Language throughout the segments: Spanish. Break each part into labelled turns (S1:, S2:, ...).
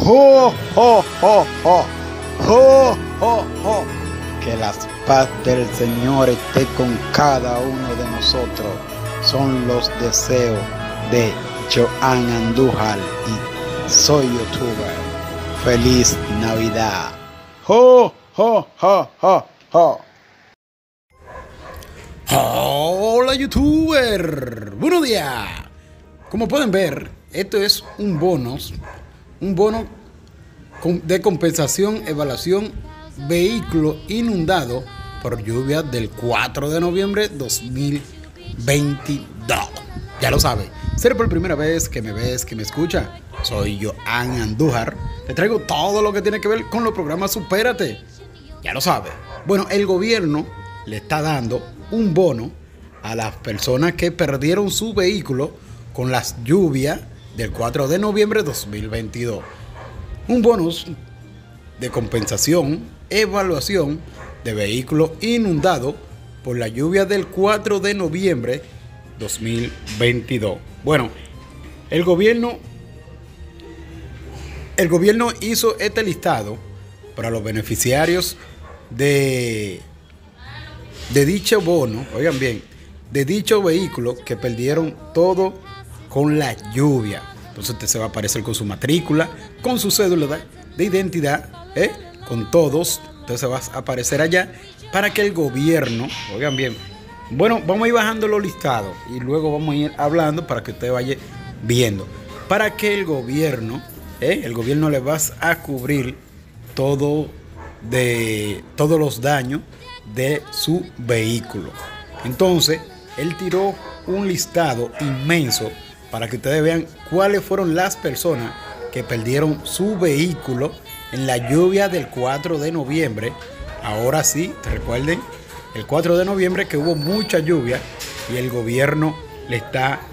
S1: ¡Jo, jo, jo, jo! ¡Jo, jo, jo! Que la paz del Señor esté con cada uno de nosotros. Son los deseos de Joan Andújar y soy youtuber. ¡Feliz Navidad! ¡Jo, jo, jo, jo, jo!
S2: Hola youtuber, buenos días. Como pueden ver, esto es un bono de compensación, evaluación, vehículo inundado por lluvia del 4 de noviembre 2022. Ya lo sabe, ser por primera vez que me ves, que me escucha, soy Joan Andújar. Te traigo todo lo que tiene que ver con los programas Supérate. Ya lo sabe. Bueno, el gobierno le está dando un bono a las personas que perdieron su vehículo con las lluvias del 4 de noviembre de 2022. Un bonus de compensación, evaluación de vehículo inundado por la lluvia del 4 de noviembre 2022. Bueno, el gobierno hizo este listado para los beneficiarios de dicho bono, oigan bien, de dicho vehículo que perdieron todo con la lluvia. Entonces usted se va a aparecer con su matrícula, con su cédula de identidad, con todos. Entonces va a aparecer allá para que el gobierno, oigan bien, bueno, vamos a ir bajando los listados y luego vamos a ir hablando para que usted vaya viendo. Para que el gobierno le va a cubrir todos los daños de su vehículo. Entonces, él tiró un listado inmenso para que ustedes vean cuáles fueron las personas que perdieron su vehículo en la lluvia del 4 de noviembre. Ahora sí, recuerden, el 4 de noviembre que hubo mucha lluvia y el gobierno le está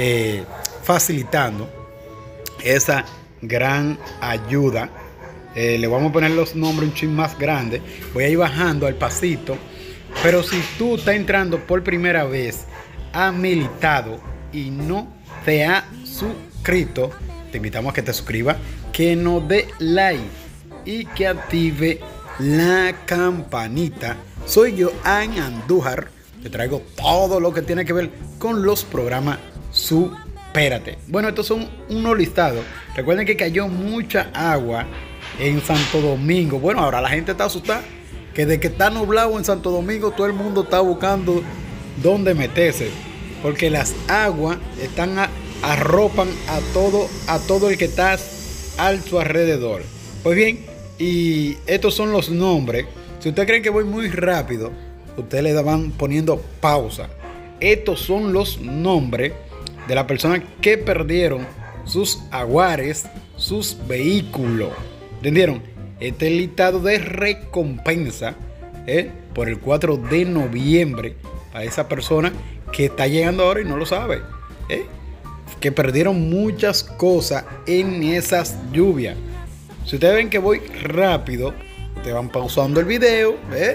S2: facilitando esa gran ayuda. Le vamos a poner los nombres un chin más grandes. Voy a ir bajando al pasito. Pero si tú estás entrando por primera vez a mi listado y no te has suscrito, te invitamos a que te suscribas, que nos dé like y que active la campanita. Soy Joan Andújar. Te traigo todo lo que tiene que ver con los programas Supérate. Bueno, estos son unos listados. Recuerden que cayó mucha agua en Santo Domingo. Bueno, ahora la gente está asustada, que de que está nublado en Santo Domingo, todo el mundo está buscando dónde meterse, porque las aguas arropan a todo el que está a su alrededor. Pues bien, y estos son los nombres. Si ustedes creen que voy muy rápido, ustedes le van poniendo pausa. Estos son los nombres de las personas que perdieron sus aguares, sus vehículos. ¿Entendieron? Este es el listado de recompensa por el 4 de noviembre para esa persona que está llegando ahora y no lo sabe. Que perdieron muchas cosas en esas lluvias. Si ustedes ven que voy rápido, ustedes van pausando el video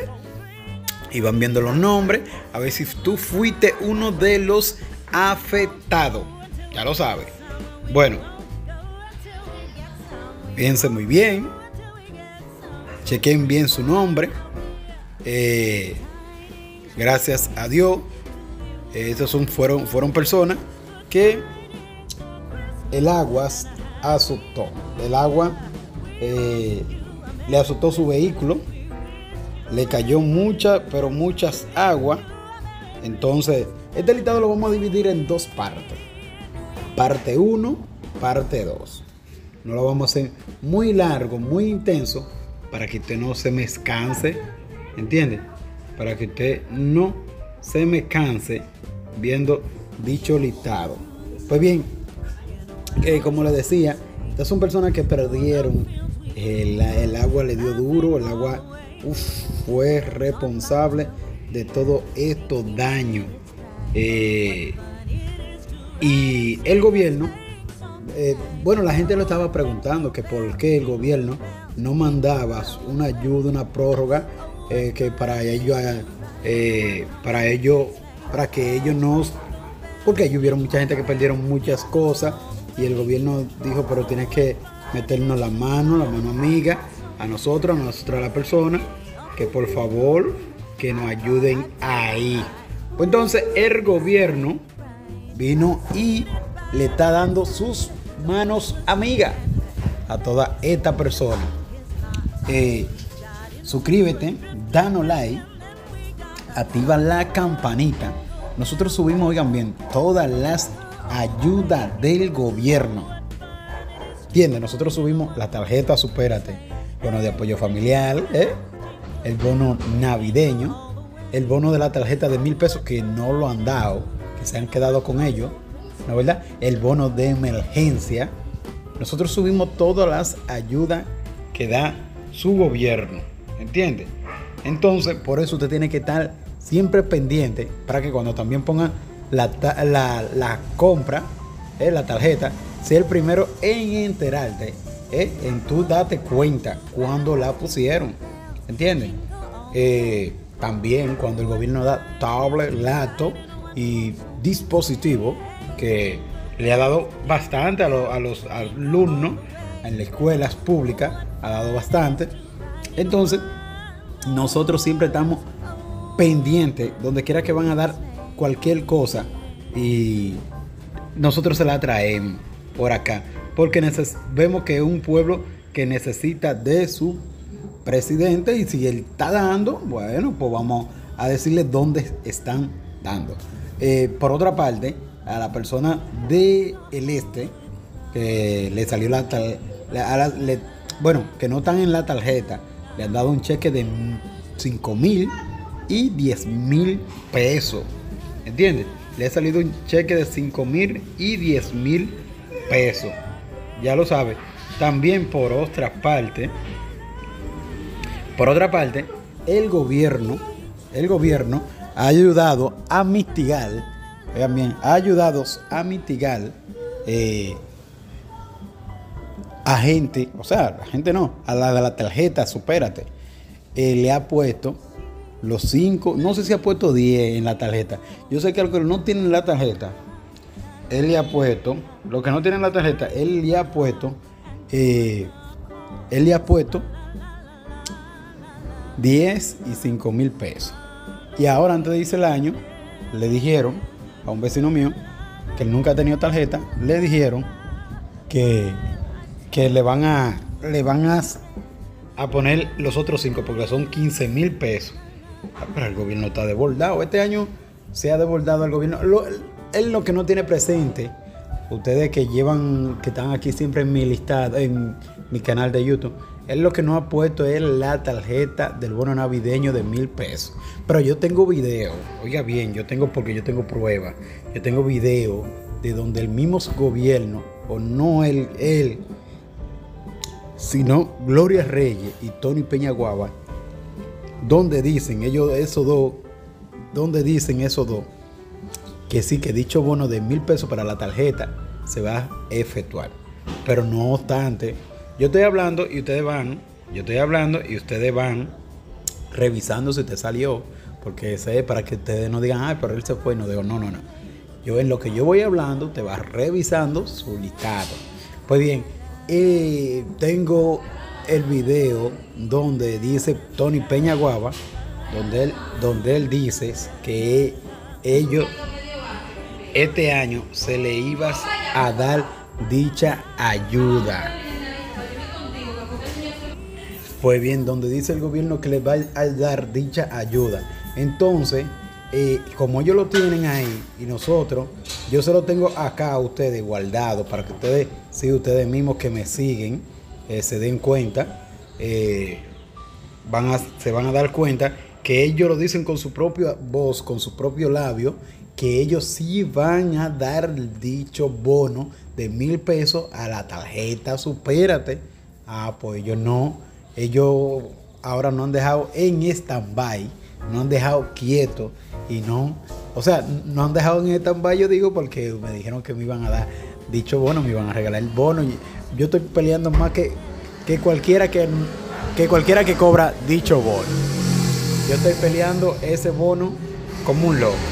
S2: y van viendo los nombres. A ver si tú fuiste uno de los afectados. Ya lo sabes. Bueno, fíjense muy bien. Chequen bien su nombre. Gracias a Dios. Estos fueron personas que el agua azotó. El agua le azotó su vehículo. Le cayó muchas aguas. Entonces, este listado lo vamos a dividir en dos partes. Parte 1, parte 2. No lo vamos a hacer muy largo, muy intenso, para que usted no se me canse, ¿entiende? Para que usted no se me canse viendo dicho listado. Pues bien, como les decía, estas son personas que perdieron, el agua le dio duro, el agua fue responsable de todo estos daños. Y el gobierno, bueno, la gente lo estaba preguntando que por qué el gobierno no mandaba una ayuda, una prórroga, que para que ellos no, porque ahí hubieron mucha gente que perdieron muchas cosas y el gobierno dijo, pero tienes que meternos la mano amiga, a nosotros, a la persona, que por favor, que nos ayuden ahí. Pues entonces el gobierno vino y le está dando sus manos amigas a toda esta persona. Suscríbete, danos like, activa la campanita. Nosotros subimos, oigan bien, todas las ayudas del gobierno. ¿Entiendes? Nosotros subimos la tarjeta Supérate, bono de apoyo familiar, el bono navideño, el bono de la tarjeta de 1,000 pesos que no lo han dado, que se han quedado con ellos, ¿no verdad? El bono de emergencia. Nosotros subimos todas las ayudas que da su gobierno, ¿entiendes? Entonces, por eso usted tiene que estar siempre pendiente para que cuando también pongan la compra, la tarjeta, sea el primero en enterarte, en tú date cuenta cuando la pusieron, ¿entiendes? También cuando el gobierno da tablet, laptop y dispositivo, que le ha dado bastante a los alumnos en las escuelas públicas, ha dado bastante. Entonces, nosotros siempre estamos pendientes, donde quiera que van a dar cualquier cosa, y nosotros se la traemos por acá, porque vemos que es un pueblo que necesita de su presidente, y si él está dando, bueno, pues vamos a decirle dónde están dando. Por otra parte, a la persona del este que le salió que no están en la tarjeta, le han dado un cheque de 5,000 y 10,000 pesos, ¿entiendes? Le ha salido un cheque de 5,000 y 10,000 pesos, ya lo sabe. También por otra parte, el gobierno ha ayudado a mitigar, vean bien, a gente, o sea, la gente no, a la de la tarjeta Supérate, le ha puesto los 5, no sé si ha puesto 10 en la tarjeta. Yo sé que los que no tienen la tarjeta, él le ha puesto, los que no tienen la tarjeta, él le ha puesto 10 y 5,000 pesos. Y ahora, antes de irse el año, le dijeron a un vecino mío que él nunca ha tenido tarjeta, le dijeron que le van a poner los otros 5, porque son 15,000 pesos. Pero el gobierno está desbordado. Este año se ha desbordado el gobierno. Él lo que no tiene presente, ustedes que están aquí siempre en mi listado, en mi canal de YouTube, él lo que no ha puesto es la tarjeta del bono navideño de 1,000 pesos. Pero yo tengo video, oiga bien, porque yo tengo pruebas. Yo tengo video de donde el mismo gobierno, o no él, sino Gloria Reyes y Tony Peñaguaba, donde dicen esos dos, que sí, que dicho bono de 1,000 pesos para la tarjeta se va a efectuar. Pero no obstante, yo estoy hablando y ustedes van revisando si te salió, porque sé, para que ustedes no digan, ay, pero él se fue, no digo, no. Yo, en lo que yo voy hablando, te vas revisando su listado. Pues bien, tengo el video donde dice Tony Peñaguaba, donde él dice que ellos este año se le iba a dar dicha ayuda. Pues bien, donde dice el gobierno que les va a dar dicha ayuda. Entonces, como ellos lo tienen ahí y yo se lo tengo acá a ustedes guardado para que ustedes mismos que me siguen se den cuenta, se van a dar cuenta que ellos lo dicen con su propia voz, con su propio labio, que ellos sí van a dar dicho bono de 1,000 pesos a la tarjeta Supérate. Pues ellos no. Ellos ahora no han dejado en stand-by, no han dejado quieto y no han dejado en stand-by, yo digo, porque me dijeron que me iban a dar dicho bono, me iban a regalar el bono. Yo estoy peleando más que cualquiera que cobra dicho bono. Yo estoy peleando ese bono como un loco.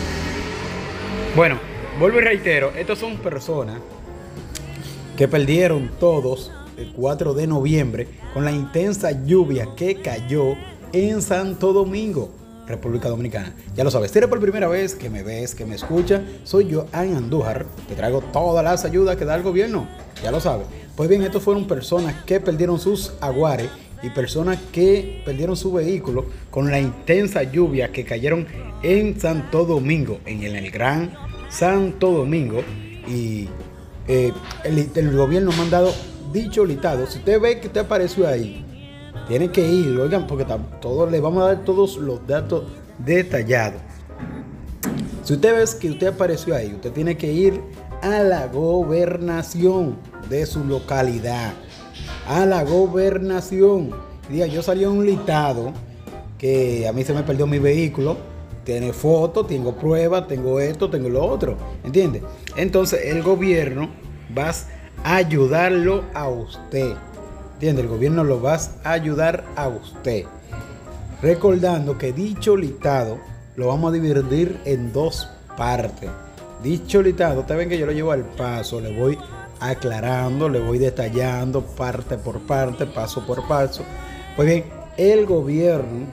S2: Bueno, vuelvo y reitero, estas son personas que perdieron todos 4 de noviembre con la intensa lluvia que cayó en Santo Domingo, República Dominicana. Ya lo sabes, si eres por primera vez que me ves, que me escuchas, soy Joan Andújar, te traigo todas las ayudas que da el gobierno, ya lo sabes. Pues bien, estos fueron personas que perdieron sus aguares y personas que perdieron su vehículo con la intensa lluvia que cayeron en Santo Domingo, en el Gran Santo Domingo. Y el gobierno me ha dado dicho listado. Si usted ve que usted apareció ahí, tiene que ir, oigan, porque le vamos a dar todos los datos detallados. Si usted ve que usted apareció ahí, usted tiene que ir a la gobernación de su localidad. A la gobernación. Diga, yo salí a un listado que a mí se me perdió mi vehículo. Tiene fotos, tengo pruebas, tengo esto, tengo lo otro. ¿Entiende? Entonces el gobierno va a ayudarlo a usted. ¿Entiende? El gobierno lo va a ayudar a usted. Recordando que dicho listado lo vamos a dividir en 2 partes. Dicho listado, ustedes ven que yo lo llevo al paso, le voy aclarando, le voy detallando parte por parte, paso por paso. Pues bien, el gobierno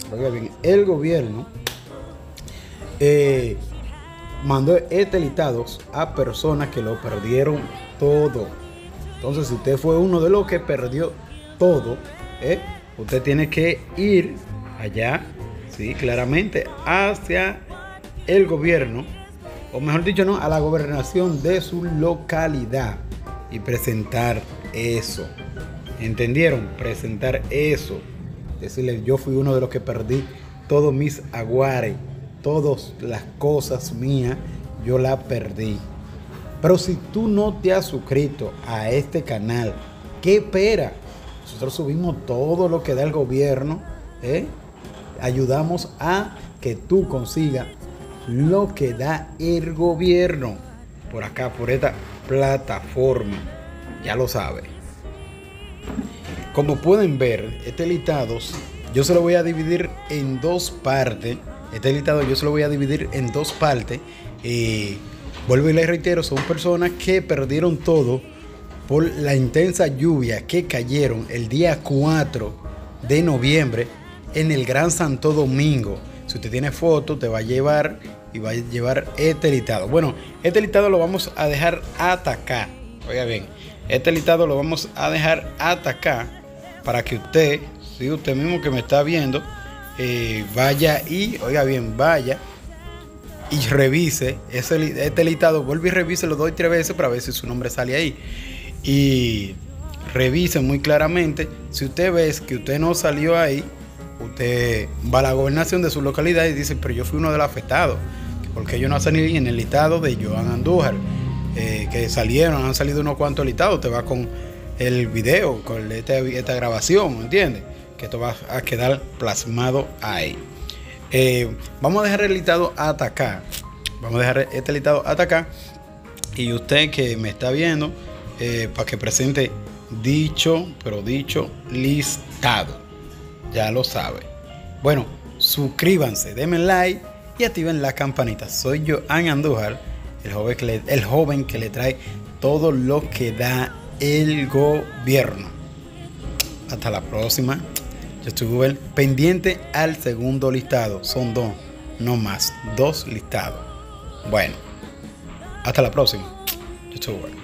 S2: mandó este listado a personas que lo perdieron todo. Entonces, si usted fue uno de los que perdió todo, usted tiene que ir allá, sí, claramente, hacia el gobierno, o mejor dicho, no, a la gobernación de su localidad y presentar eso. ¿Entendieron? Presentar eso. Decirle, yo fui uno de los que perdí todos mis aguares, todas las cosas mías, yo las perdí. Pero si tú no te has suscrito a este canal, ¿qué espera? Nosotros subimos todo lo que da el gobierno, ayudamos a que tú consigas lo que da el gobierno por acá, por esta plataforma. Ya lo sabes. Como pueden ver, este listado yo se lo voy a dividir en 2 partes. Vuelvo y les reitero, son personas que perdieron todo por la intensa lluvia que cayeron el día 4 de noviembre en el Gran Santo Domingo. Si usted tiene foto, te va a llevar y va a llevar este listado. Bueno, este listado lo vamos a dejar hasta acá. Oiga bien, este listado lo vamos a dejar hasta acá para que usted, si usted mismo que me está viendo, vaya y, oiga bien, vaya y revise este listado. Vuelve y revise, lo doy 3 veces para ver si su nombre sale ahí. Y revise muy claramente. Si usted ve que usted no salió ahí, usted va a la gobernación de su localidad y dice, pero yo fui uno de los afectados, porque yo no salí en el listado de Joan Andújar, que han salido unos cuantos listados. Te va con el video, con esta grabación, ¿entiendes? Que esto va a quedar plasmado ahí. Vamos a dejar el listado hasta acá. Vamos a dejar este listado hasta acá. Y usted que me está viendo, para que presente dicho listado. Ya lo sabe. Bueno, suscríbanse, denme like y activen la campanita. Soy Joan Andújar, el joven que le trae todo lo que da el gobierno. Hasta la próxima. Yo estuve pendiente al segundo listado. Son 2, no más. 2 listados. Bueno, hasta la próxima. Yo estuve.